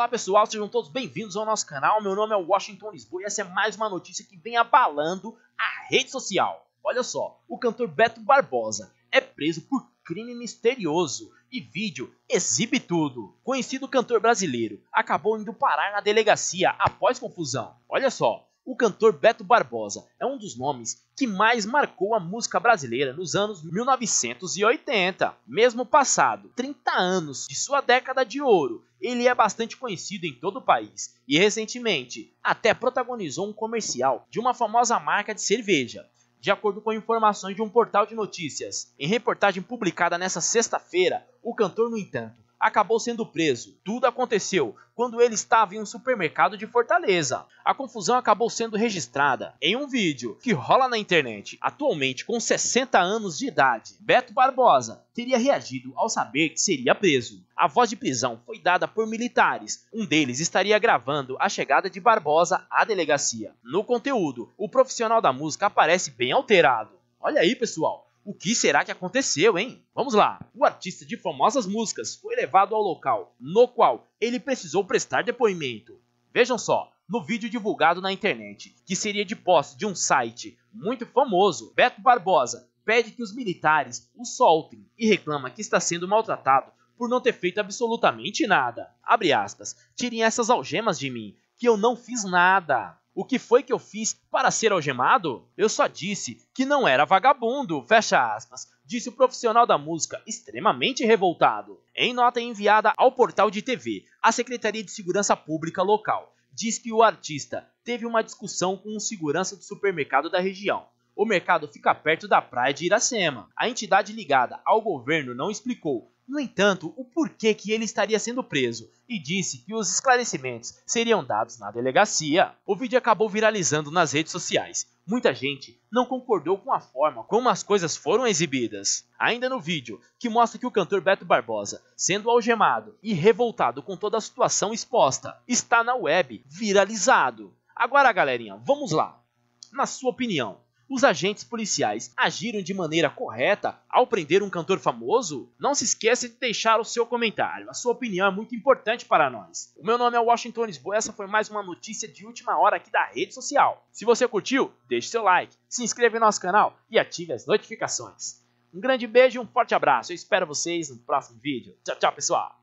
Olá pessoal, sejam todos bem-vindos ao nosso canal. Meu nome é Washington Lisboa e essa é mais uma notícia que vem abalando a rede social. Olha só, o cantor Beto Barbosa é preso por crime misterioso e vídeo exibe tudo. Conhecido cantor brasileiro acabou indo parar na delegacia após confusão. Olha só, o cantor Beto Barbosa é um dos nomes que mais marcou a música brasileira nos anos 1980. Mesmo passado 30 anos de sua década de ouro, ele é bastante conhecido em todo o país e recentemente até protagonizou um comercial de uma famosa marca de cerveja. De acordo com informações de um portal de notícias, em reportagem publicada nesta sexta-feira, o cantor, no entanto, acabou sendo preso. Tudo aconteceu quando ele estava em um supermercado de Fortaleza. A confusão acabou sendo registrada em um vídeo que rola na internet. Atualmente com 60 anos de idade, Beto Barbosa teria reagido ao saber que seria preso. A voz de prisão foi dada por militares. Um deles estaria gravando a chegada de Barbosa à delegacia. No conteúdo, o profissional da música aparece bem alterado. Olha aí, pessoal. O que será que aconteceu, hein? Vamos lá! O artista de famosas músicas foi levado ao local, no qual ele precisou prestar depoimento. Vejam só, no vídeo divulgado na internet, que seria de posse de um site muito famoso, Beto Barbosa pede que os militares o soltem e reclama que está sendo maltratado por não ter feito absolutamente nada. Abre aspas, tirem essas algemas de mim, que eu não fiz nada. O que foi que eu fiz para ser algemado? Eu só disse que não era vagabundo, fecha aspas, disse o profissional da música extremamente revoltado. Em nota enviada ao portal de TV, a Secretaria de Segurança Pública local diz que o artista teve uma discussão com um segurança do supermercado da região. O mercado fica perto da praia de Iracema. A entidade ligada ao governo não explicou, no entanto, o porquê que ele estaria sendo preso e disse que os esclarecimentos seriam dados na delegacia. O vídeo acabou viralizando nas redes sociais. Muita gente não concordou com a forma como as coisas foram exibidas. Ainda no vídeo, que mostra que o cantor Beto Barbosa, sendo algemado e revoltado com toda a situação exposta, está na web viralizado. Agora, galerinha, vamos lá. Na sua opinião, os agentes policiais agiram de maneira correta ao prender um cantor famoso? Não se esqueça de deixar o seu comentário, a sua opinião é muito importante para nós. O meu nome é Washington Lisboa e essa foi mais uma notícia de última hora aqui da rede social. Se você curtiu, deixe seu like, se inscreva no nosso canal e ative as notificações. Um grande beijo e um forte abraço, eu espero vocês no próximo vídeo. Tchau, tchau, pessoal!